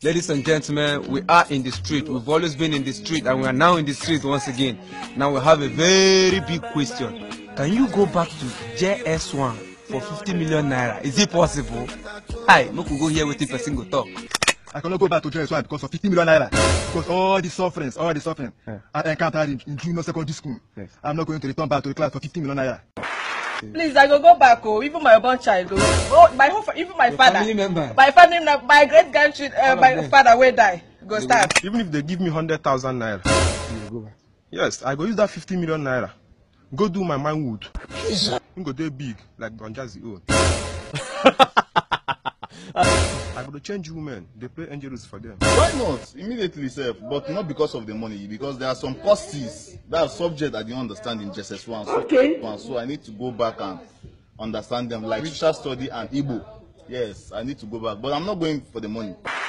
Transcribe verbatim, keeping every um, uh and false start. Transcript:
Ladies and gentlemen, we are in the street. We've always been in the street and we are now in the street once again. Now we have a very big question. Can you go back to J S S one for fifty million naira? Is it possible? Hi, no could go here with the person go talk. I cannot go back to J S S one because of fifty million naira. Because all the sufferings, all the suffering yeah. I encountered in, in junior secondary school. Yes. I'm not going to return back to the class for fifty million naira. Please, I go go back. Oh, even my born child. Oh, my whole, even my Your father. Family member. My family, my great grandchild, uh, my father will die. Go they start. Go, even if they give me hundred thousand naira, you go back. Yes, I go use that fifty million naira. Go do my manhood. I'm go do big like Don Jazzy own. I go to change women. They play angels for them. Why not? Immediately, sir, but not because of the money. Because there are some costs that are subject I didn't understand in J S S one. So, okay. So I need to go back and understand them, like social study and Igbo. Yes, I need to go back, but I'm not going for the money.